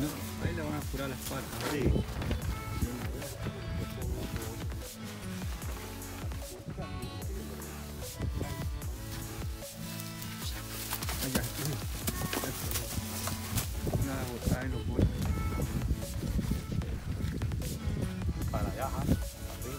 No, ahí le van a apurar las patas. Sí. Allá. Una botada y lo pone. Para allá, ajá. Así.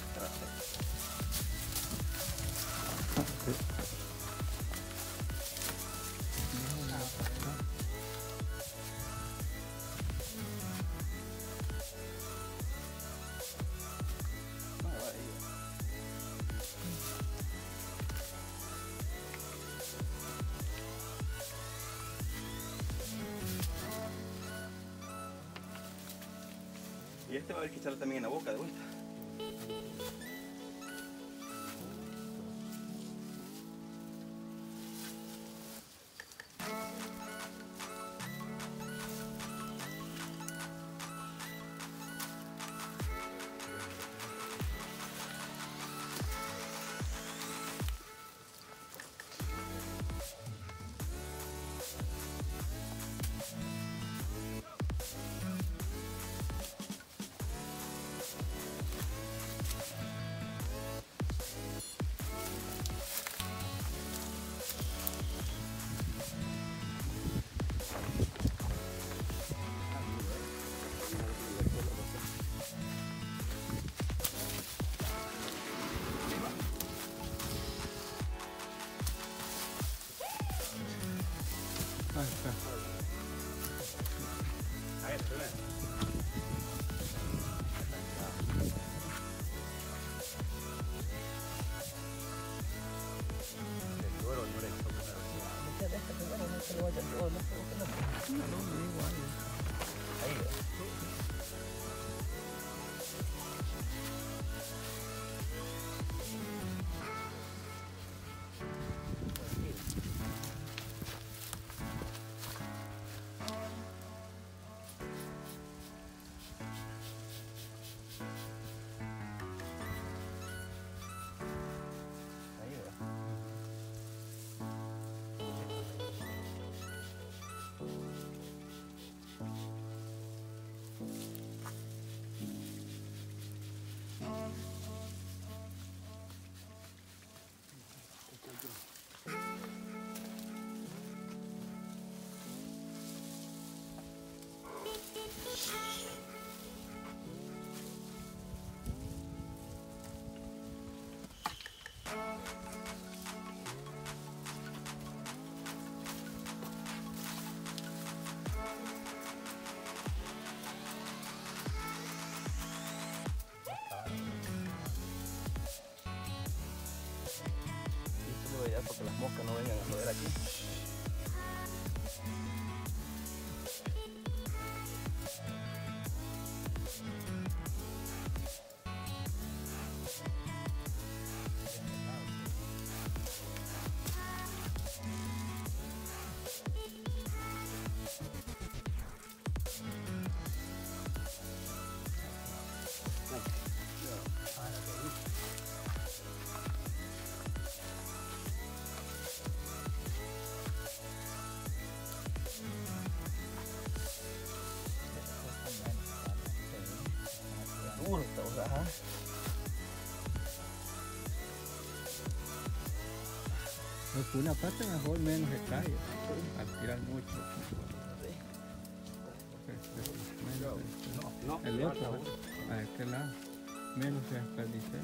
Y este va a haber que echarlo también en la boca de vuelta. Ahí está. Ahí está, ¿ves? Para que las moscas no vengan a joder aquí. Hurtos, ajá. Pues una parte mejor menos se cae. Al tirar mucho. El otro, a este lado, menos se desperdicia.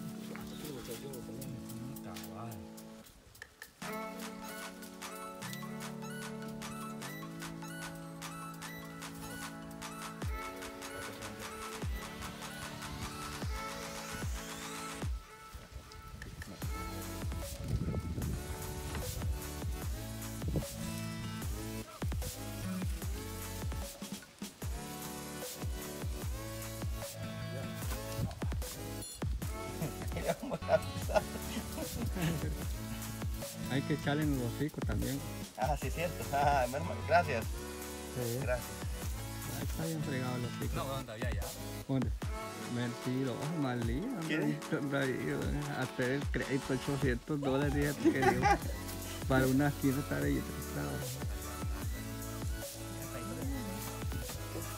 Hay que echarle en los hocicos también. Ah, sí, cierto. Ah, gracias. Sí. Gracias. Ahí está bien fregado los hocicos. No, ¿dónde había ya? ¿Dónde? Mentiroso, malío. Hacer el crédito $800 fíjate que digo, para una esquina estar ahí.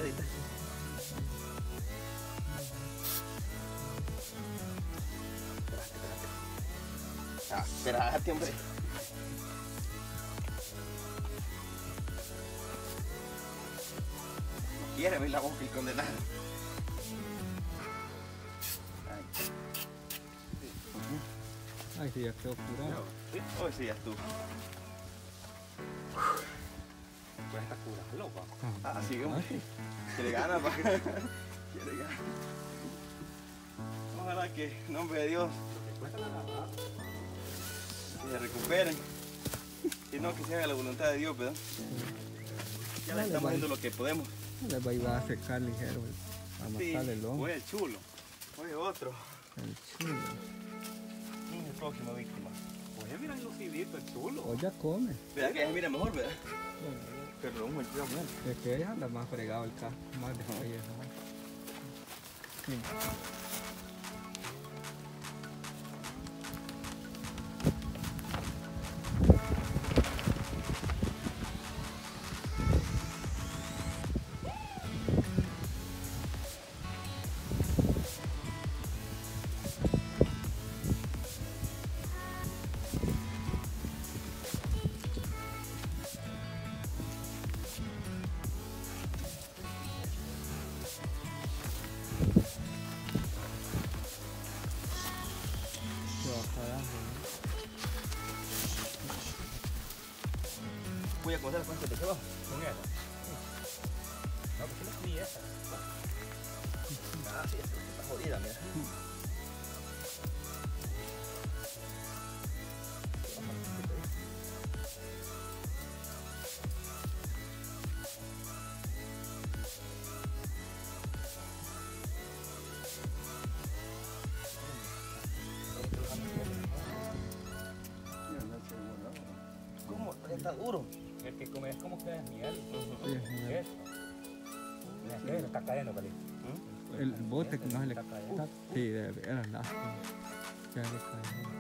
ruedita. Ah, espérate, hombre. No quiere ver la boca el condenado. Ay, sí, ya quedó curado. Hoy sí ya estuvo. Pues esta cura, loco. Ah, sí, hombre. sí. Quiere ganas, pa. Quiere ganas. Ojalá que, en nombre de Dios, Lo que cuesta la lavada. se recuperen. Y no que se haga la voluntad de Dios, ¿verdad? Ya le estamos haciendo lo que podemos. Les va a ayudar a secar ligero, a matar el lomo. Fue el chulo. Fue otro. El chulo. ¿Quién es el próximo víctima? Pues mira el lucidito, el chulo. O ya come. ¿Verdad que ya se mira mejor, verdad? Perdón, me quiero hablar. Es que ella anda más fregado el carro, más despellejado. Sí. Voy a contar cuánto te quedó. Con esa. No, pues no es ni esa. Ah, sí, esta está jodida, mira. ¿Cómo? Está duro. El que come es como que es miel. Sí, es miel. Esto. Mira, que le está cayendo, Cali. El bote que no se le Está cayendo. sí, de veras, lástima. Ya le cayó.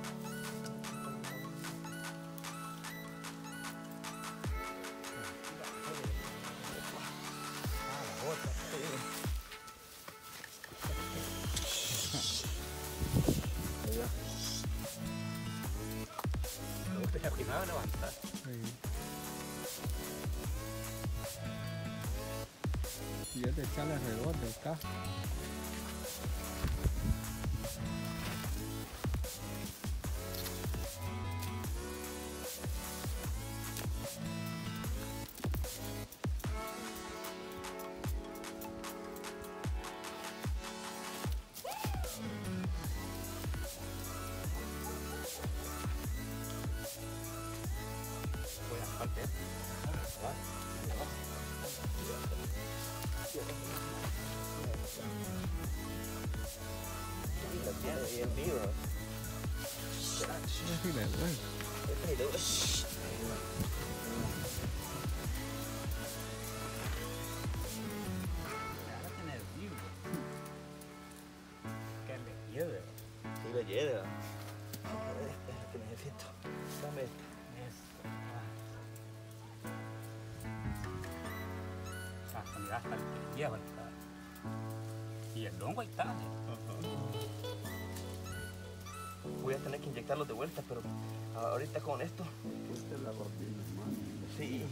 Ah, la otra. Usted se primero levantar. Sí. Y es de echarle alrededor del casco. Voy a parte. La tiene bien viva. Sí, le duele. Me van a tener vivo. Que le lleve. Sí, la lleva. Esta es la que necesito. Dame esta. Esto. Hasta mira, hasta el que lleva el carro. Y el longo ahí está. Voy a tener que inyectarlos de vuelta, pero ahorita con esto. Esta es la gordina, hermano. Sí.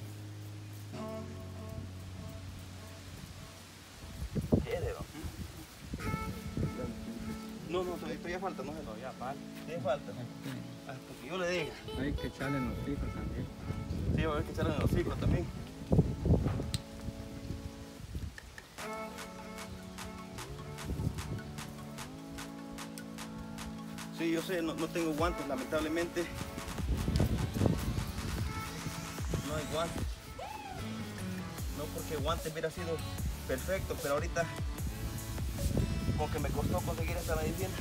¿Qué dedo? No, todavía falta, no sé. Todavía falta. Todavía falta. Hasta que yo le diga. Hay que echarle en los hijos también. Sí, va a haber que echarle en los hocico también. Sí, yo sé, no tengo guantes, lamentablemente. No hay guantes. No porque guantes hubiera sido perfecto, pero ahorita como que me costó conseguir esta medicina.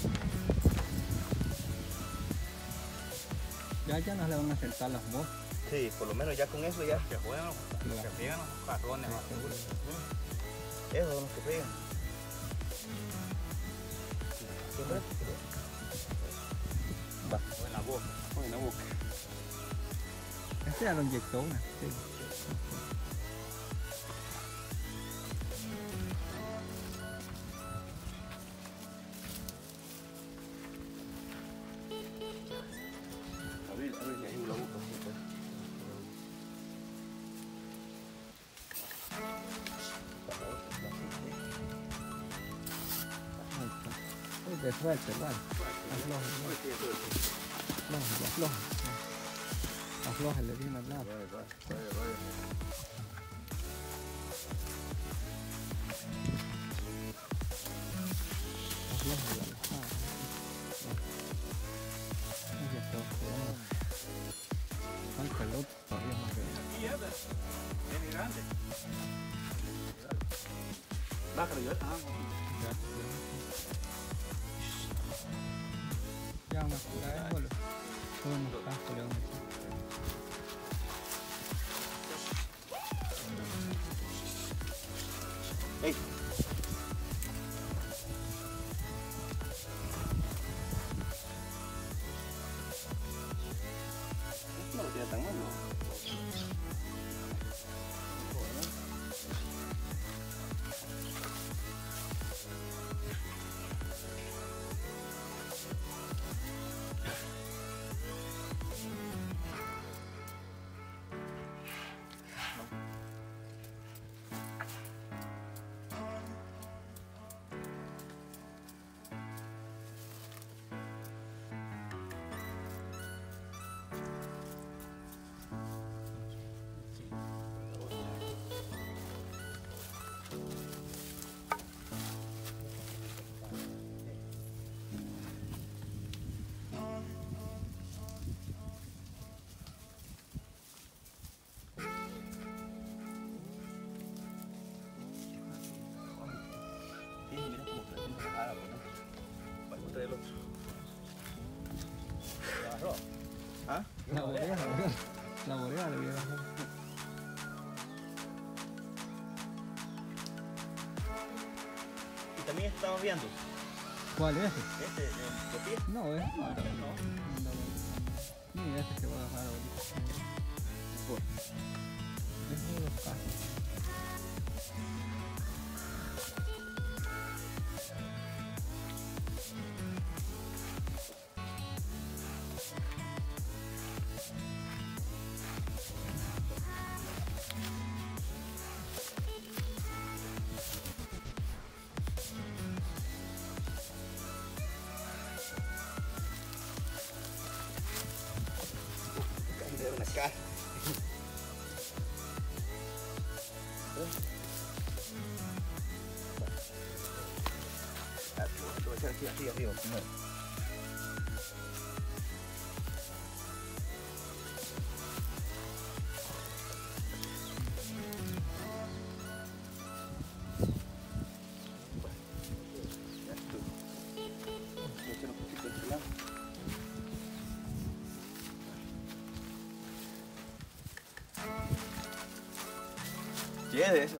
Ya no le van a sentar las moscas. Sí, por lo menos ya con eso ya. Que juegan los que pegan los carrones, más seguro. Esos son los que pegan. Va. O en la boca. En la boca. Este ya lo inyectó una. Sí. Abrir ahí en la boca. Ahí está. Uy, de suerte, igual. Aflójale bien al lado. Aflójale al lado. Ahí ya está. Falta el otro todavía más grande. Aquí es, bien grande. Bájalo yo. Ya una curada es bolo. Todo unos cascos le vamos a echar. Ey. No lo tiene tan malo. Sí, mira cómo está haciendo la cara, ¿no? Para encontrar el otro. ¿Lo agarró? ¿Ah? La borea le hubiera dado. Y también estamos viendo ¿Cuál es? este, el de pie. No, es. No, también no. Ni este que va a agarrar ahorita. Es de los cascos. De una cara. Lo voy a echar aquí arriba primero. Ya estuvo. Voy a echar un poquito de este lado. Quede eso.